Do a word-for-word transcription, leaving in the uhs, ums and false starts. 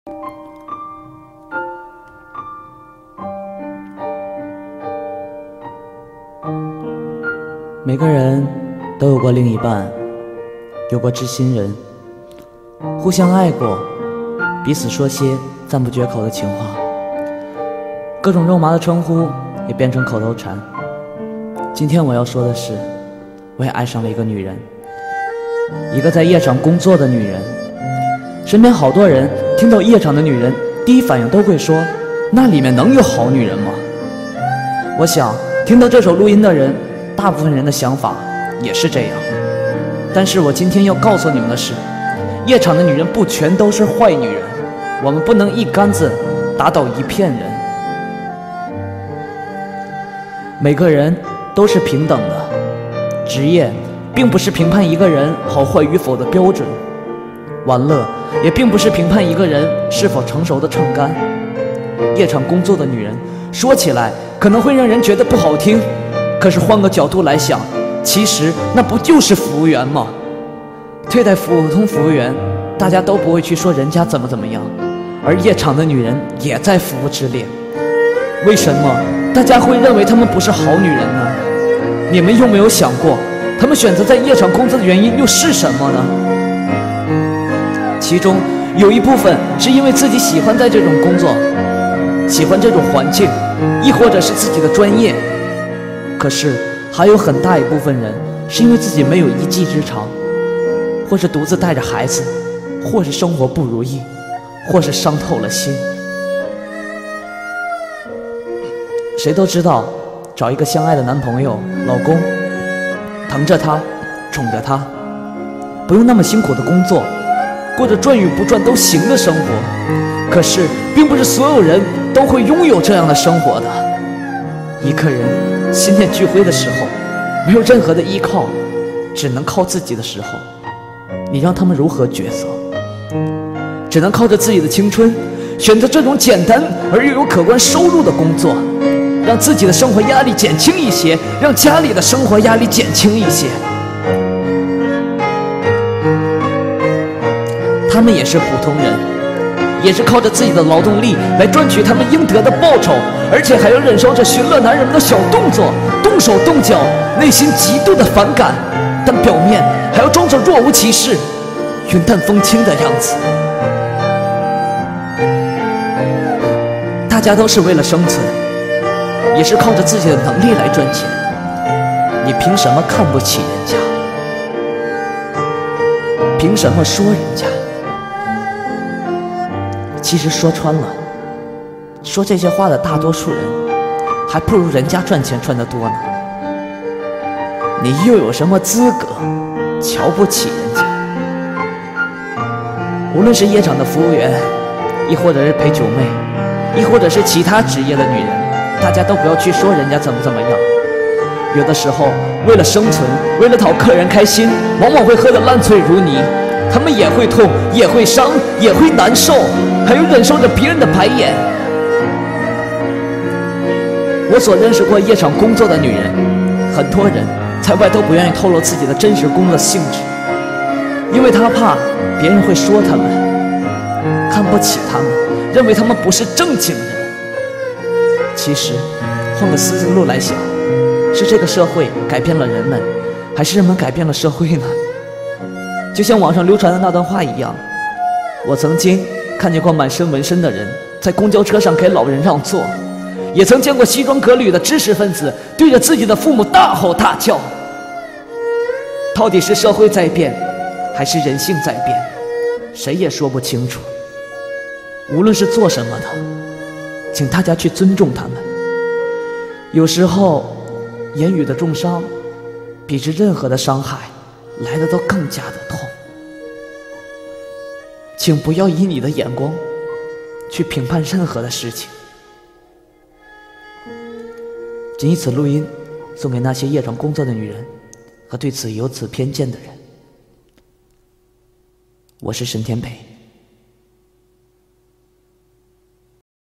每个人都有过另一半，有过知心人，互相爱过，彼此说些赞不绝口的情话，各种肉麻的称呼也变成口头禅。今天我要说的是，我也爱上了一个女人，一个在夜场工作的女人。身边好多人听到夜场的女人，第一反应都会说，那里面能有好女人吗？我想听到这首录音的人，大部分人的想法也是这样。但是我今天要告诉你们的是，夜场的女人不全都是坏女人，我们不能一竿子打倒一片人。每个人都是平等的，职业并不是评判一个人好坏与否的标准，玩乐也并不是评判一个人是否成熟的秤杆。夜场工作的女人说起来可能会让人觉得不好听，可是换个角度来想，其实那不就是服务员吗？对待普通服务员，大家都不会去说人家怎么怎么样，而夜场的女人也在服务之列。为什么大家会认为她们不是好女人呢？你们有没有想过，她们选择在夜场工作的原因又是什么呢？其中有一部分是因为自己喜欢在这种工作，喜欢这种环境，亦或者是自己的专业。可是还有很大一部分人是因为自己没有一技之长，或是独自带着孩子，或是生活不如意，或是伤透了心。谁都知道，找一个相爱的男朋友、老公，疼着他，宠着他，不用那么辛苦的工作，过着赚与不赚都行的生活。可是并不是所有人都会拥有这样的生活的。一个人心念俱灰的时候，没有任何的依靠，只能靠自己的时候，你让他们如何抉择？只能靠着自己的青春，选择这种简单而又有可观收入的工作，让自己的生活压力减轻一些，让家里的生活压力减轻一些。他们也是普通人，也是靠着自己的劳动力来赚取他们应得的报酬，而且还要忍受着寻乐男人们的小动作，动手动脚，内心极度的反感，但表面还要装着若无其事，云淡风轻的样子。大家都是为了生存，也是靠着自己的能力来赚钱，你凭什么看不起人家？凭什么说人家？其实说穿了，说这些话的大多数人，还不如人家赚钱赚得多呢。你又有什么资格瞧不起人家？无论是夜场的服务员，亦或者是陪酒妹，亦或者是其他职业的女人，大家都不要去说人家怎么怎么样。有的时候为了生存，为了讨客人开心，往往会喝得烂醉如泥，他们也会痛，也会伤，也会难受，还有忍受着别人的白眼。我所认识过夜场工作的女人，很多人在外都不愿意透露自己的真实工作性质，因为他怕别人会说他们，看不起他们，认为他们不是正经人。其实换个思路来想，是这个社会改变了人们，还是人们改变了社会呢？就像网上流传的那段话一样，我曾经看见过满身纹身的人在公交车上给老人让座，也曾见过西装革履的知识分子对着自己的父母大吼大叫。到底是社会在变，还是人性在变，谁也说不清楚。无论是做什么的，请大家去尊重他们。有时候言语的重伤比之任何的伤害来的都更加的痛。请不要以你的眼光去评判任何的事情。仅以此录音送给那些夜场工作的女人和对此有此偏见的人。我是沈天北。